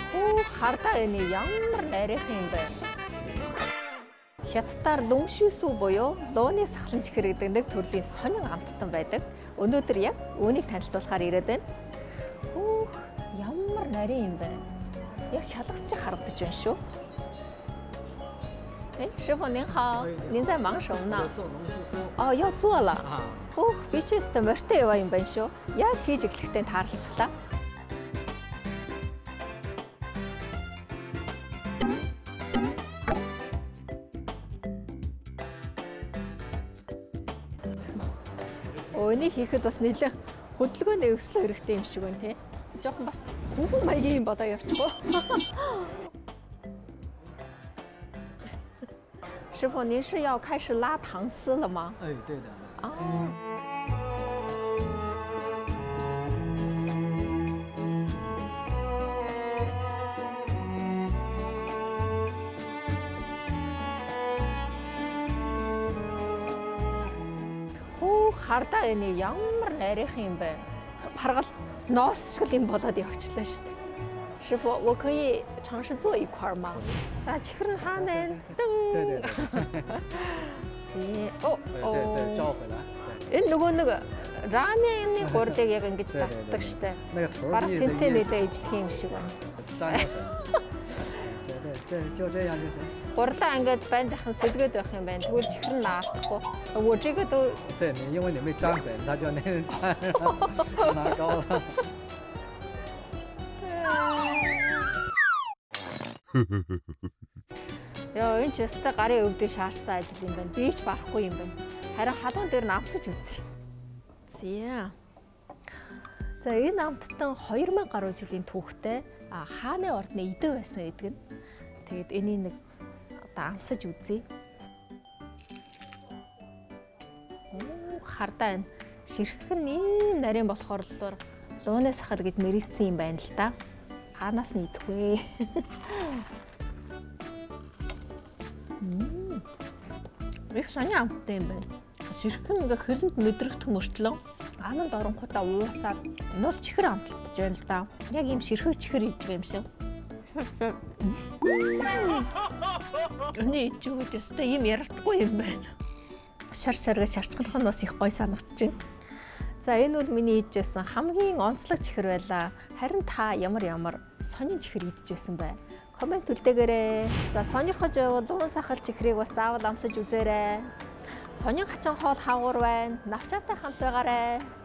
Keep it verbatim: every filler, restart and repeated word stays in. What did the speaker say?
Оо хардаа энэ ямар нарийнхан юм бэ? Хятадаар лүншүү сүү буюу лууны сахлан чихэр гэдэг нэг төрлийн сонин амттан байдаг. Өнөөдөр яг үүнийг танилцуулахаар ирээд байна. Оо ямар нарийн юм бэ? Яг хялгас шиг харагдаж байна шүү. 哎，师傅您好，您在忙什么呢？ 做龙须酥。 哦，要做了。 啊， Өөх би ч өстө морьтой яваа юм байна шүү. Яг хийж эхлэхдээ таарлцлаа. Өөний хийхэд бас нэлээд хөдөлгөөний өвслөө хэрэгтэй юм шиг байна тий. Жохон бас хүүхэн маягийн юм болоо явчихгүй. 师傅，您是要开始拉糖丝了吗？ 哎，对的。 啊。Оо хардаа энэ ямар нарийнхан юм бэ? Харгал ноос шиг юм болоод явчихлаа шүү дээ. 师傅，我可以尝试做一块吗？啊，чихэр хаана вэ? 对对对。 行，哦对对对，召回来。 Энэ нөгөө нэг рамены гурдыг яг ингэж татдаг штэ. 那个头 Бараг 儿 тэнтэй нэлээ ижлэх юм шиг байна. 沾上粉。对对对，就这样就行。 Гурлаа ингээд байндахын сэлгээд байх юм байна. Тэгвэл чихэр нь наалдахгүй. 我这个都对你，因为你没沾粉，它就那个沾上，拿高了。 Яа, энэ ч өстэй гарын өвдөж шаардсан ажил юм байна. Би ч барахгүй юм байна. Харин халуун дээр нь авсаж үзье. Зя. За энэ амттан хоёр мянга гаруй жилийн түүхтэй хааны ордны эдэн байсан гэдэг нь. Тэгээд энийг нэг одоо амсаж үзье. Оо хардаа энэ ширхэг нь ийм нарийн болохоор л лууны сахал гэд мэрэгдсэн юм байна л да. Хаанаас нь идэх вэ? Мм. Их соня амттай юм байна. Ширхэг ингээ хөлөнд мэдрэгдэх мөртлөө аманд оронгуудаа уусаад энэ бол чихэр амтлагдаж байна л да. Яг ийм ширхэг чихэр идэх юм шиг. Өний ичүүд өстэй ийм яралтгүй юм байна. Шар шаргаж шарчханах нь бас их гой санагдаж байна. За энэ бол миний идчихсэн хамгийн онцлог чихэр байлаа. Харин та ямар ямар сонин чихэр идчихсэн бай. Коммент үлдээгээрэй. За сонирхож байвал луун сахал чихрийг бас заавал амсаж үзээрэй. Сонин хачин хоол хаагур байна. Навчаатай хамт байгаарай.